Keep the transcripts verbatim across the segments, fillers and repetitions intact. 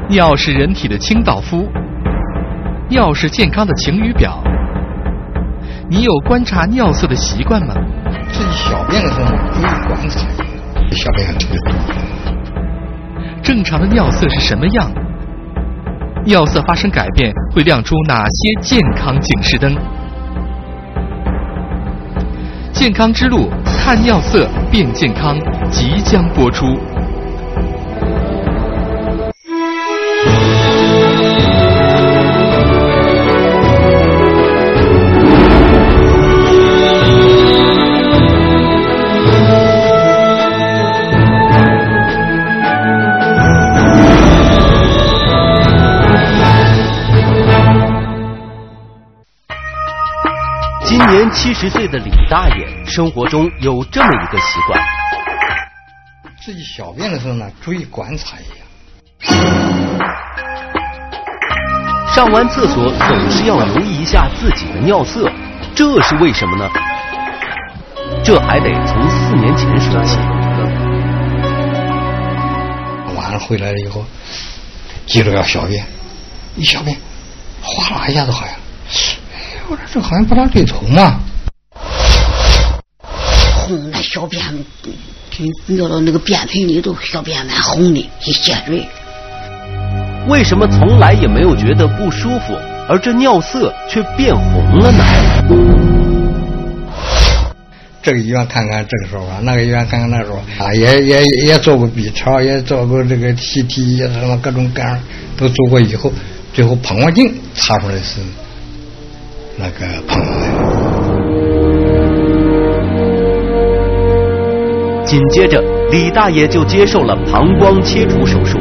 尿是人体的清道夫，尿是健康的晴雨表。你有观察尿色的习惯吗？ 自己小便的时候注意观察，小便特别多。 正常的尿色是什么样？尿色发生改变会亮出哪些健康警示灯？健康之路，看尿色变健康，即将播出。 今年七十岁的李大爷，生活中有这么一个习惯： 自己小便的时候呢，注意观察一下。 上完厕所总是要留意一下自己的尿色，这是为什么呢？这还得从四年前说起。 晚上回来了以后，记着要小便，一小便，哗啦一下子好像。我说这好像不大对头嘛， 红的小便尿到那个便盆里头，小便蛮红的，一接水。 为什么从来也没有觉得不舒服，而这尿色却变红了呢？ 这个医院看看这个时候啊，那个医院看看那时候啊，也也也做过 B 超，也做过这个 C T， 什么各种各样都做过，以后最后膀胱镜查出来是那个膀胱癌。 紧接着，李大爷就接受了膀胱切除手术。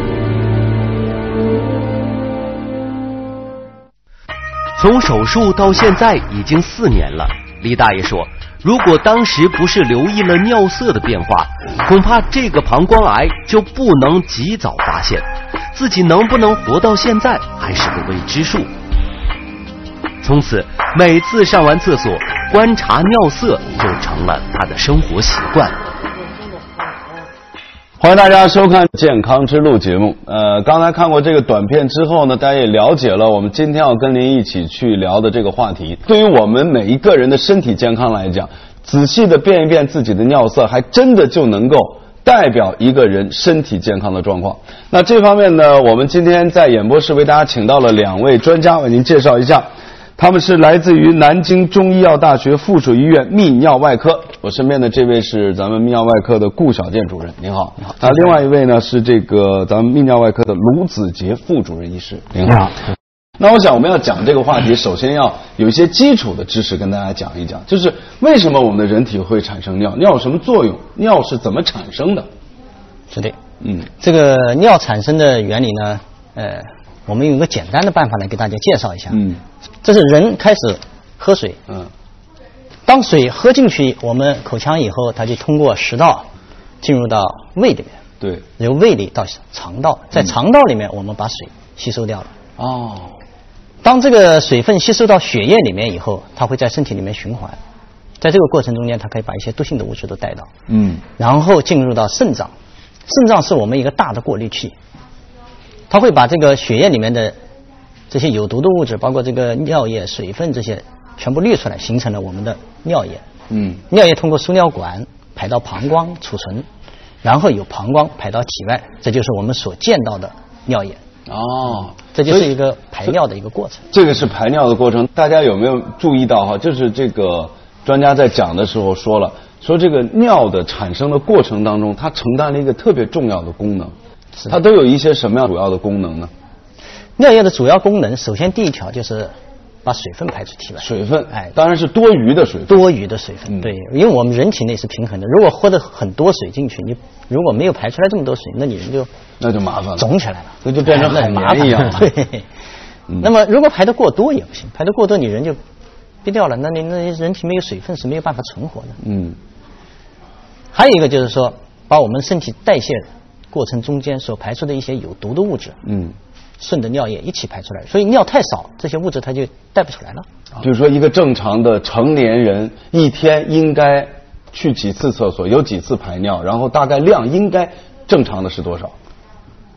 从手术到现在已经四年了，李大爷说，如果当时不是留意了尿色的变化，恐怕这个膀胱癌就不能及早发现，自己能不能活到现在还是个未知数。从此，每次上完厕所，观察尿色就成了他的生活习惯。 欢迎大家收看健康之路节目。呃，刚才看过这个短片之后呢，大家也了解了我们今天要跟您一起去聊的这个话题。对于我们每一个人的身体健康来讲，仔细的辨一辨自己的尿色，还真的就能够代表一个人身体健康的状况。那这方面呢，我们今天在演播室为大家请到了两位专家，为您介绍一下。他们是来自于南京中医药大学附属医院泌尿外科，我身边的这位是咱们泌尿外科的顾小健主任，您好。啊，另外一位呢是这个咱们泌尿外科的卢子杰副主任医师，您好。那我想我们要讲这个话题，首先要有一些基础的知识跟大家讲一讲，就是为什么我们的人体会产生尿，尿有什么作用，尿是怎么产生的？ 是的，嗯，这个尿产生的原理呢，呃，我们用一个简单的办法来给大家介绍一下。嗯，这是人开始喝水，嗯，当水喝进去我们口腔以后，它就通过食道进入到胃里面， 对， 由胃里到肠道，在肠道里面我们把水吸收掉了。 哦， 当这个水分吸收到血液里面以后，它会在身体里面循环，在这个过程中间，它可以把一些毒性的物质都带到，嗯，然后进入到肾脏，肾脏是我们一个大的过滤器，它会把这个血液里面的这些有毒的物质，包括这个尿液、水分这些全部滤出来，形成了我们的尿液。嗯，尿液通过输尿管排到膀胱储存，然后由膀胱排到体外，这就是我们所见到的尿液。哦，这就是一个排尿的一个过程。 这个是排尿的过程，大家有没有注意到哈？就是这个专家在讲的时候说了，说这个尿的产生的过程当中，它承担了一个特别重要的功能。它都有一些什么样主要的功能呢？ 尿液的主要功能，首先第一条就是把水分排出体外。 水分，哎，当然是多余的水分。 多余的水分，嗯、对，因为我们人体内是平衡的。如果喝的很多水进去，你如果没有排出来这么多水，那你人就那就麻烦了， 肿起来了， 那就变成海绵一样。 对，嗯、那么如果排得过多也不行，排得过多你人就憋掉了，那你那人体没有水分是没有办法存活的。嗯。还有一个就是说，把我们身体代谢过程中间所排出的一些有毒的物质，嗯，顺着尿液一起排出来，所以尿太少，这些物质它就带不出来了。 就是说，一个正常的成年人一天应该去几次厕所，有几次排尿，然后大概量应该正常的是多少？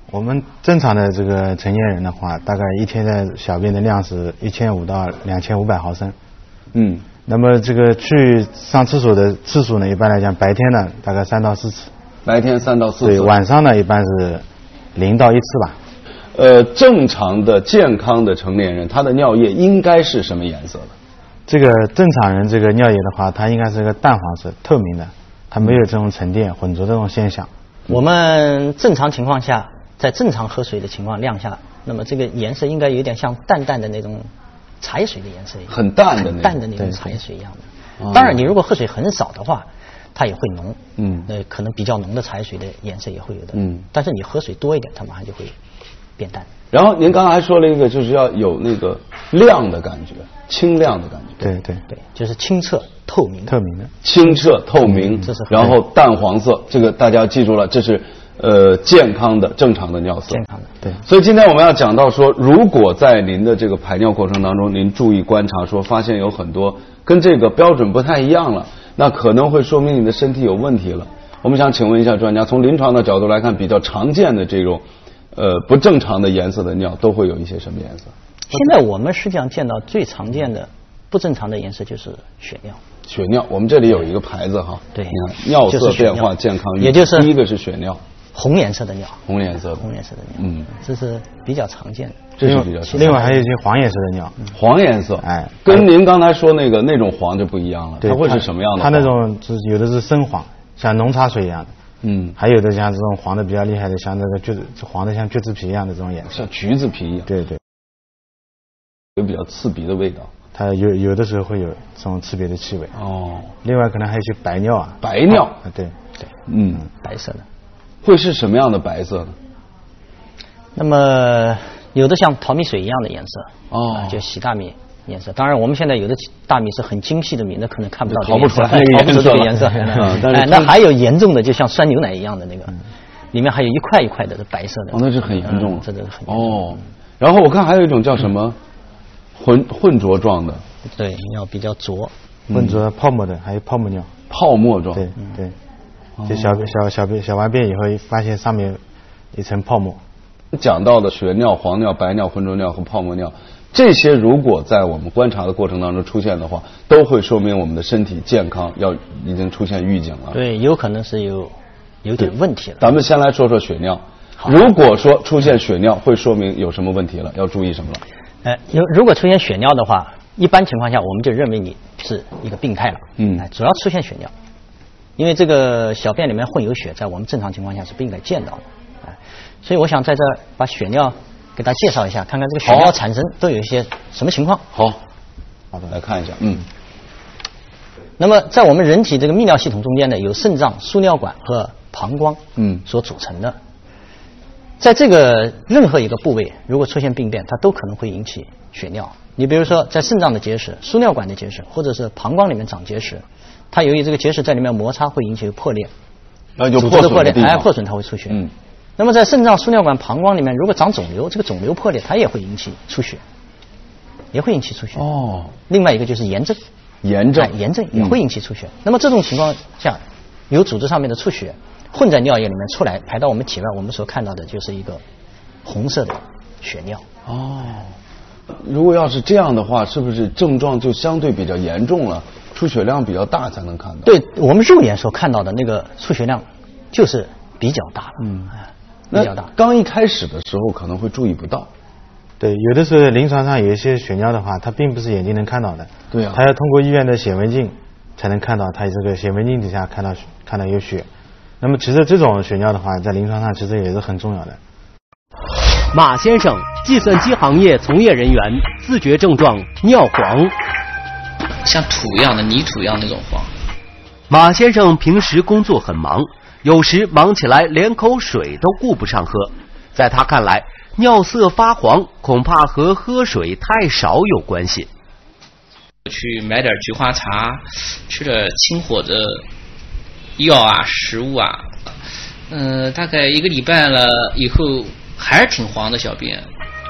我们正常的这个成年人的话，大概一天的小便的量是一千五到两千五百毫升。 嗯。 那么这个去上厕所的次数呢，一般来讲，白天呢大概三到四次。 白天三到四次。 对，晚上呢一般是零到一次吧。 呃，正常的健康的成年人，他的尿液应该是什么颜色的？ 这个正常人这个尿液的话，它应该是个淡黄色、透明的，它没有这种沉淀、混浊这种现象。 我们正常情况下，在正常喝水的情况量下，那么这个颜色应该有点像淡淡的那种茶叶水的颜色一样， 很淡的那种， 很淡的那种茶叶水一样的。当然，你如果喝水很少的话，它也会浓，嗯，呃，可能比较浓的茶叶水的颜色也会有的，嗯，但是你喝水多一点，它马上就会变淡。 然后您刚才还说了一个，就是要有那个亮的感觉，清亮的感觉。 对对对，就是清澈透明， 透明的， 清澈透明， 这是然后淡黄色，这个大家记住了，这是呃健康的正常的尿色。 健康的， 对。 所以今天我们要讲到说，如果在您的这个排尿过程当中，您注意观察说，发现有很多跟这个标准不太一样了，那可能会说明你的身体有问题了。我们想请问一下专家，从临床的角度来看，比较常见的这种呃不正常的颜色的尿都会有一些什么颜色？ 现在我们实际上见到最常见的不正常的颜色就是血尿。 血尿，我们这里有一个牌子哈， 对， 你看尿色变化健康， 也就是第一个是血尿， 红颜色的尿， 红颜色的， 红颜色的尿， 嗯， 这是比较常见的， 这是比较常见的。 另外还有一些黄颜色的尿， 黄颜色， 哎， 跟您刚才说那个那种黄就不一样了，它会是什么样的？ 它那种是有的是深黄，像浓茶水一样的。嗯，还有的像这种黄的比较厉害的，像那个橘子黄的像橘子皮一样的这种颜色， 像橘子皮一样。 对对， 有比较刺鼻的味道。 它有有的时候会有这种刺鼻的气味。哦。另外可能还有一些白尿啊。 白尿。 啊，对对， 嗯， 白色的。 会是什么样的白色呢？ 那么有的像淘米水一样的颜色。 哦。 啊、就洗大米。颜色，当然我们现在有的大米是很精细的米，那可能看不到淘不出来淘不出这个颜色。 哎， 那还有严重的，就像酸牛奶一样的那个，里面还有一块一块的是白色的。 哦，那是很严重了， 这个很哦。然后我看还有一种叫什么混混浊状的， 对，尿比较浊， 混浊泡沫的，还有泡沫尿， 泡沫状， 对对，就小小小便小完便以后发现上面一层泡沫。 讲到的血尿、黄尿、白尿、浑浊尿和泡沫尿。这些如果在我们观察的过程当中出现的话，都会说明我们的身体健康要已经出现预警了。 对，有可能是有有点问题了。 咱们先来说说血尿。如果说出现血尿，会说明有什么问题了？要注意什么了？ 呃，有如果出现血尿的话，一般情况下我们就认为你是一个病态了。嗯，哎，主要出现血尿，因为这个小便里面混有血，在我们正常情况下是不应该见到的。哎，所以我想在这把血尿给大家介绍一下，看看这个血尿产生都有一些什么情况。 好，好的，来看一下。嗯。 那么在我们人体这个泌尿系统中间呢，有肾脏、输尿管和膀胱，嗯，所组成的。在这个任何一个部位，如果出现病变，它都可能会引起血尿。你比如说，在肾脏的结石、输尿管的结石，或者是膀胱里面长结石，它由于这个结石在里面摩擦，会引起破裂。 啊，有破损的地方，哎，破损它会出血。嗯。那么在肾脏、输尿管、膀胱里面，如果长肿瘤，这个肿瘤破裂，它也会引起出血，也会引起出血。哦。另外一个就是炎症。 炎症。 哎，炎症也会引起出血。嗯、那么这种情况下，有组织上面的出血混在尿液里面出来，排到我们体外，我们所看到的就是一个红色的血尿。 哦。如果要是这样的话，是不是症状就相对比较严重了？出血量比较大才能看到。 对我们肉眼所看到的那个出血量，就是比较大了。嗯。比较大。 刚一开始的时候可能会注意不到。 对，有的时候临床上有一些血尿的话，它并不是眼睛能看到的。 对啊。 它要通过医院的显微镜才能看到，它这个显微镜底下看到看到有血。那么其实这种血尿的话，在临床上其实也是很重要的。 马先生，计算机行业从业人员，自觉症状尿黄， 像土一样的泥土一样那种黄。 马先生平时工作很忙，有时忙起来连口水都顾不上喝。在他看来，尿色发黄恐怕和喝水太少有关系。 去买点菊花茶，吃点清火的药啊、食物啊，嗯、呃，大概一个礼拜了以后，还是挺黄的小便。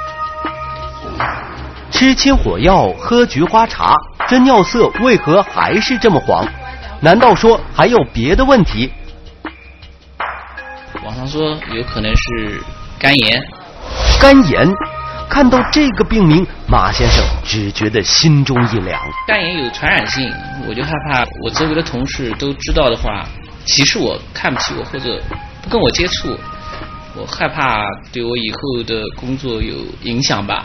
吃清火药，喝菊花茶，这尿色为何还是这么黄？难道说还有别的问题？ 网上说有可能是肝炎。 肝炎，看到这个病名，马先生只觉得心中一凉。 肝炎有传染性，我就害怕我周围的同事都知道的话，歧视我、看不起我，或者不跟我接触，我害怕对我以后的工作有影响吧。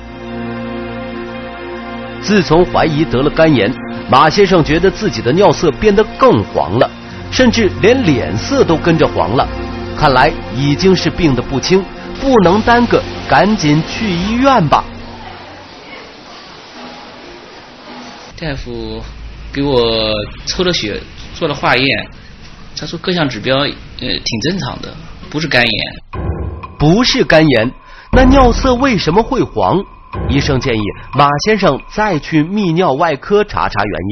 自从怀疑得了肝炎，马先生觉得自己的尿色变得更黄了，甚至连脸色都跟着黄了。看来已经是病得不轻，不能耽搁，赶紧去医院吧。 大夫给我抽了血，做了化验，他说各项指标呃挺正常的，不是肝炎。 不是肝炎，那尿色为什么会黄？医生建议马先生再去泌尿外科查查原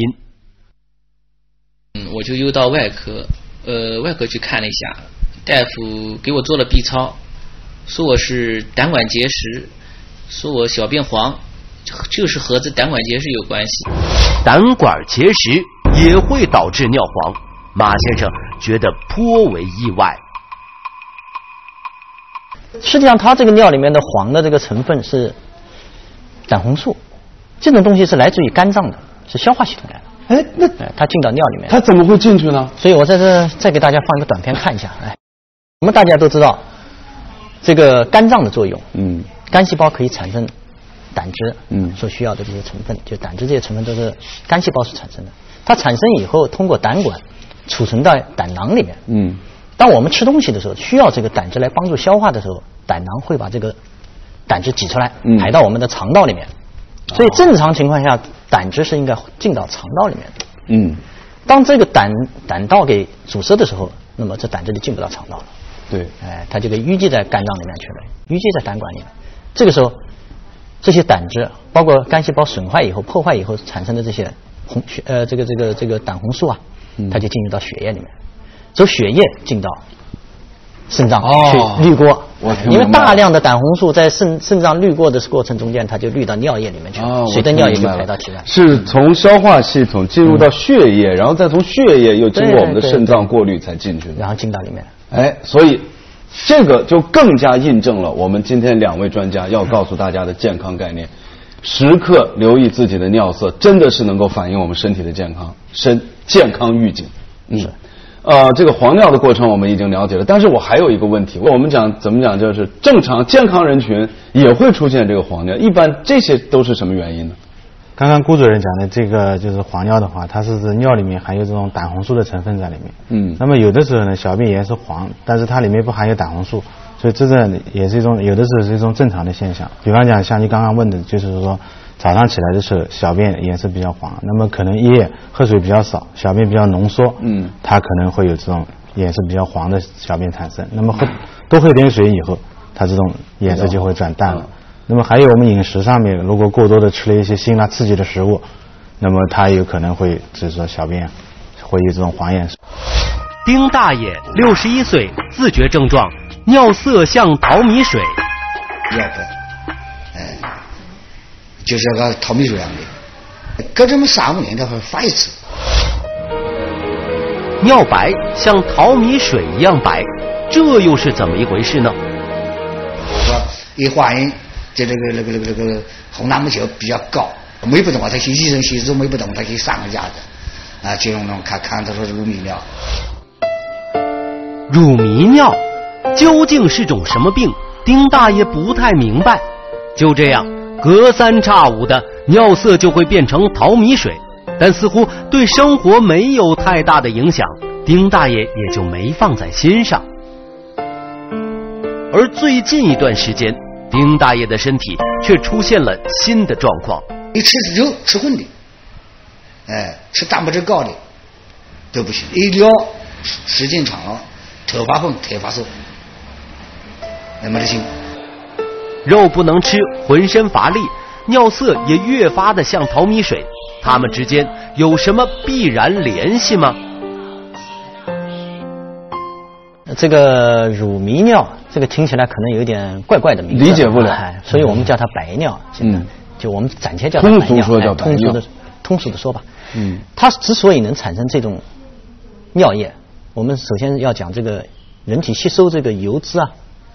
因。嗯，我就又到外科，呃，外科去看了一下，大夫给我做了 B 超，说我是胆管结石，说我小便黄，就是和这胆管结石有关系。 胆管结石也会导致尿黄，马先生觉得颇为意外。 实际上，它这个尿里面的黄的这个成分是胆红素，这种东西是来自于肝脏的，是消化系统来的。 哎，那它进到尿里面， 它怎么会进去呢？ 所以我在这再给大家放一个短片看一下。哎，我们大家都知道这个肝脏的作用，嗯，肝细胞可以产生胆汁，嗯，所需要的这些成分，就胆汁这些成分都是肝细胞所产生的。它产生以后，通过胆管储存到胆囊里面，嗯。当我们吃东西的时候，需要这个胆汁来帮助消化的时候，胆囊会把这个胆汁挤出来，排到我们的肠道里面。嗯、所以正常情况下，胆汁是应该进到肠道里面的。嗯，当这个胆胆道给阻塞的时候，那么这胆汁就进不到肠道了。 对， 哎，它就给淤积在肝脏里面去了，淤积在胆管里面。这个时候，这些胆汁包括肝细胞损坏以后、破坏以后产生的这些红血呃这个这个这个胆红素啊，它就进入到血液里面。走血液进到肾脏去滤过，哦、因为大量的胆红素在肾肾脏滤过的过程中间，它就滤到尿液里面去，哦、随着尿液就排到体外。 是从消化系统进入到血液，嗯、然后再从血液又经过我们的肾脏过滤才进去的， 然后进到里面。 哎，所以这个就更加印证了我们今天两位专家要告诉大家的健康概念：时刻留意自己的尿色，真的是能够反映我们身体的健康，身健康预警。嗯。是呃，这个黄尿的过程我们已经了解了，但是我还有一个问题，我们讲怎么讲，就是正常健康人群也会出现这个黄尿，一般这些都是什么原因呢？ 刚刚顾主任讲的这个就是黄尿的话，它是指尿里面含有这种胆红素的成分在里面。嗯。那么有的时候呢，小便也是黄，但是它里面不含有胆红素，所以这个也是一种有的时候是一种正常的现象。比方讲，像你刚刚问的，就是说早上起来的时候小便颜色比较黄，那么可能一夜喝水比较少，小便比较浓缩，嗯，它可能会有这种颜色比较黄的小便产生。那么喝多喝点水以后，它这种颜色就会转淡了。嗯、那么还有我们饮食上面，如果过多的吃了一些辛辣刺激的食物，那么它有可能会就是说小便会有这种黄颜色。 丁大爷六十一岁，自觉症状尿色像淘米水。 尿白，哎。就是个淘米水一样的，隔这么三五年才会发一次。 尿白像淘米水一样白，这又是怎么一回事呢？ 说一化验，这这个那个那个那个红蛋白球比较高，没不动啊，他去医生协助没不动，他去上个架子啊，这种呢看看他说是乳糜尿。 乳糜尿究竟是种什么病？丁大爷不太明白。就这样。隔三差五的尿色就会变成淘米水，但似乎对生活没有太大的影响，丁大爷也就没放在心上。而最近一段时间，丁大爷的身体却出现了新的状况。 你吃肉吃荤的，哎，吃蛋白质高的都不行，一聊时间长了，头发红头发瘦，那没得行。 肉不能吃，浑身乏力，尿色也越发的像淘米水，它们之间有什么必然联系吗？ 这个乳糜尿，这个听起来可能有点怪怪的名字， 理解不了， 哎、所以我们叫它白尿。嗯，就我们暂且叫它白尿，通俗说叫白尿， 通俗的通俗的说吧。嗯，它之所以能产生这种尿液，我们首先要讲这个人体吸收这个油脂啊。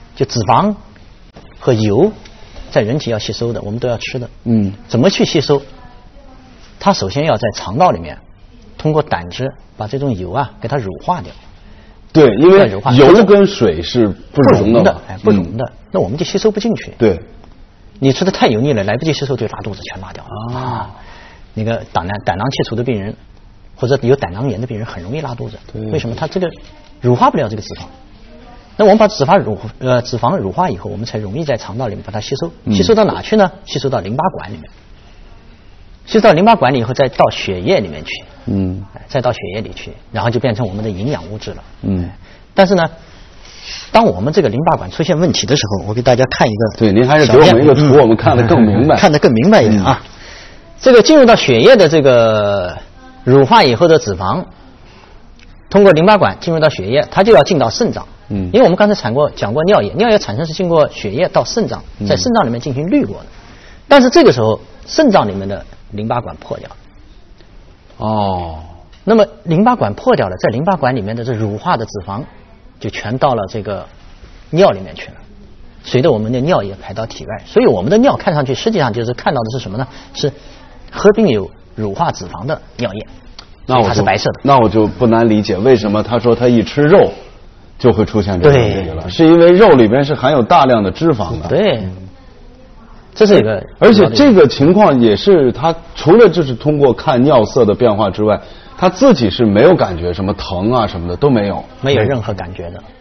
就脂肪和油在人体要吸收的，我们都要吃的。 嗯， 怎么去吸收？它首先要在肠道里面通过胆汁把这种油啊给它乳化掉。 对，因为油跟水是不溶的， 哎，不溶的，那我们就吸收不进去。 对， 你吃的太油腻了，来不及吸收就拉肚子，全拉掉了啊。那个胆囊胆囊切除的病人，或者有胆囊炎的病人，很容易拉肚子。为什么？他这个乳化不了这个脂肪。那我们把脂肪乳呃脂肪乳化以后，我们才容易在肠道里面把它吸收。吸收到哪去呢？吸收到淋巴管里面。吸收到淋巴管里以后，再到血液里面去。嗯，再到血液里去，然后就变成我们的营养物质了。嗯，但是呢，当我们这个淋巴管出现问题的时候，我给大家看一个。 对，您还是给我们一个图，嗯、我们看得更明白， 看得更明白一点啊。嗯、这个进入到血液的这个乳化以后的脂肪，通过淋巴管进入到血液，它就要进到肾脏。嗯，因为我们刚才讲过讲过尿液，尿液产生是经过血液到肾脏，在肾脏里面进行滤过的。但是这个时候，肾脏里面的淋巴管破掉了。哦，那么淋巴管破掉了，在淋巴管里面的这乳化的脂肪就全到了这个尿里面去了，随着我们的尿液排到体外，所以我们的尿看上去实际上就是看到的是什么呢？是合并有乳化脂肪的尿液， 那它是白色的。 那我就不难理解为什么他说他一吃肉就会出现这个这个了，是因为肉里边是含有大量的脂肪的。 对。这是一个， 而且这个情况也是他除了就是通过看尿色的变化之外，他自己是没有感觉什么疼啊什么的都没有， 没有任何感觉的。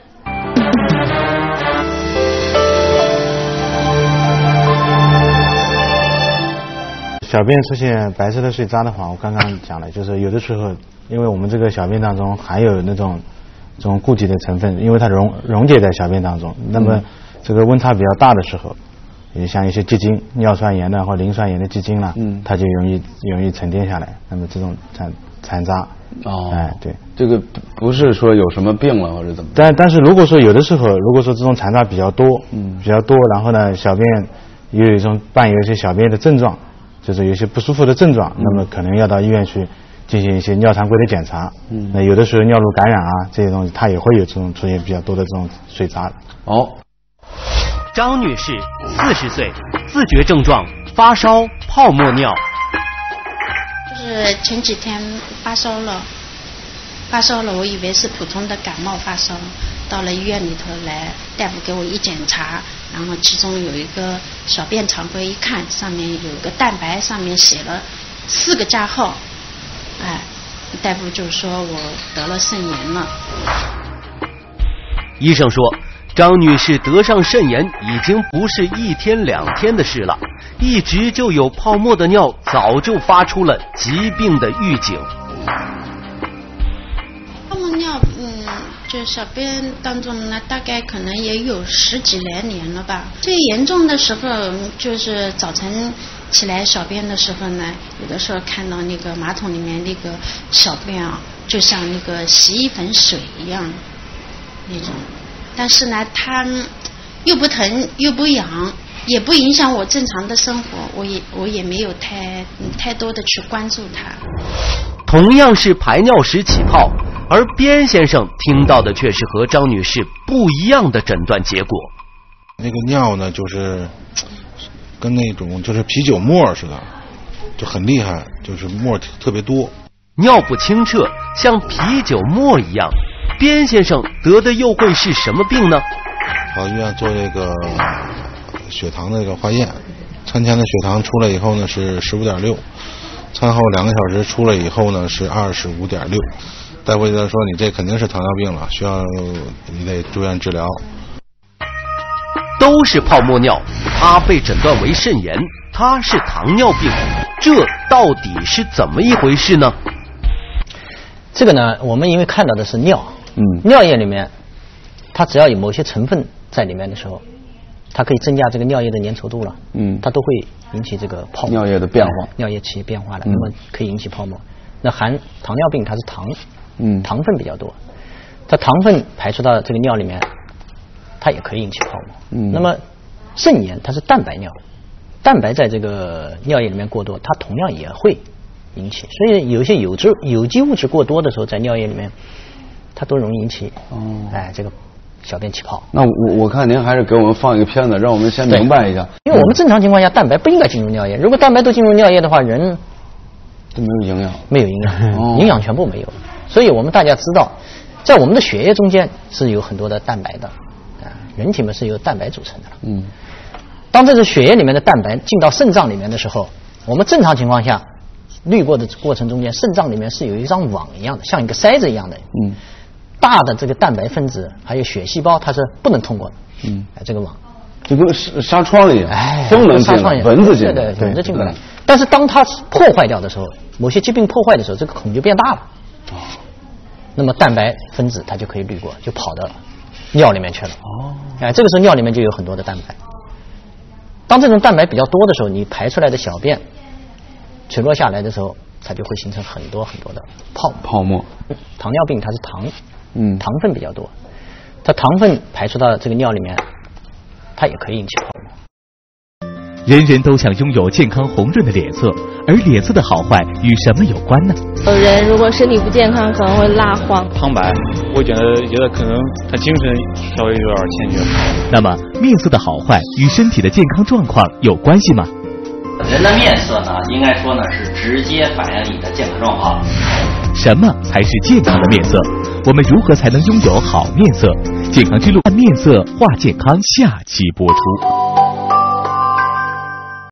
小便出现白色的碎渣的话，我刚刚讲了，就是有的时候因为我们这个小便当中含有那种这种固体的成分，因为它溶溶解在小便当中，那么这个温差比较大的时候。也像一些结晶，尿酸盐的或磷酸盐的结晶啦，嗯，它就容易容易沉淀下来。那么这种残残渣， 哦， 哎，对， 这个不是说有什么病了或者怎么？ 但但是如果说有的时候，如果说这种残渣比较多，嗯，比较多，然后呢，小便也有一种伴有一些小便的症状，就是有些不舒服的症状，嗯、那么可能要到医院去进行一些尿常规的检查。嗯，那有的时候尿路感染啊这些东西，它也会有这种出现比较多的这种碎渣的。 哦。 张女士，四十岁，自觉症状发烧、泡沫尿。 就是前几天发烧了，发烧了，我以为是普通的感冒发烧，到了医院里头来，大夫给我一检查，然后其中有一个小便常规，一看上面有一个蛋白，上面写了四个加号，哎，大夫就说我得了肾炎了。 医生说。张女士得上肾炎已经不是一天两天的事了，一直就有泡沫的尿，早就发出了疾病的预警。 泡沫尿，嗯，就小便当中呢，大概可能也有十几来年了吧。最严重的时候，就是早晨起来小便的时候呢，有的时候看到那个马桶里面那个小便啊，就像那个洗衣粉水一样那种。但是呢，它又不疼又不痒，也不影响我正常的生活，我也我也没有太太多的去关注它。 同样是排尿时起泡，而边先生听到的却是和张女士不一样的诊断结果。 那个尿呢，就是跟那种就是啤酒沫似的，就很厉害，就是沫特别多。 尿不清澈，像啤酒沫一样。边先生得的又会是什么病呢？ 跑医院做这个血糖的这个化验，餐前的血糖出来以后呢是十五点六，餐后两个小时出来以后呢是二十五点六。大夫就说你这肯定是糖尿病了，需要你得住院治疗。 都是泡沫尿，他被诊断为肾炎，他是糖尿病，这到底是怎么一回事呢？ 这个呢，我们因为看到的是尿。嗯，尿液里面，它只要有某些成分在里面的时候，它可以增加这个尿液的粘稠度了。嗯，它都会引起这个泡沫。 尿液的变化， 尿液起变化了，嗯、那么可以引起泡沫。那含糖尿病它是糖，嗯，糖分比较多，它糖分排出到这个尿里面，它也可以引起泡沫。嗯，那么肾炎它是蛋白尿，蛋白在这个尿液里面过多，它同样也会引起。所以有些有机有机物质过多的时候，在尿液里面。它都容易引起，哦，哎，这个小便起泡。 那我我看您还是给我们放一个片子，让我们先明白一下。 因为我们正常情况下蛋白不应该进入尿液，如果蛋白都进入尿液的话，人都没有营养， 没有营养，营养全部没有。所以我们大家知道，在我们的血液中间是有很多的蛋白的，啊，人体嘛是由蛋白组成的。嗯，当这个血液里面的蛋白进到肾脏里面的时候，我们正常情况下滤过的过程中间，肾脏里面是有一张网一样的，像一个筛子一样的。嗯，大的这个蛋白分子还有血细胞，它是不能通过的。嗯，哎，这个网就跟纱窗一样，哎，风能进来，蚊子进来， 对对，蚊子进不来。但是当它破坏掉的时候，某些疾病破坏的时候，这个孔就变大了。哦，那么蛋白分子它就可以滤过，就跑到尿里面去了。哦，哎，这个时候尿里面就有很多的蛋白。当这种蛋白比较多的时候，你排出来的小便垂落下来的时候，它就会形成很多很多的泡沫。 泡沫。 糖尿病它是糖，嗯，糖分比较多，它糖分排出到这个尿里面，它也可以引起泡沫。 人人都想拥有健康红润的脸色，而脸色的好坏与什么有关呢？ 有人如果身体不健康，可能会蜡黄、 苍白，我觉得觉得可能他精神稍微有点欠缺。 那么面色的好坏与身体的健康状况有关系吗？ 人的面色呢，应该说呢是直接反映你的健康状况。 什么才是健康的面色？我们如何才能拥有好面色？健康之路，面色化健康，下期播出。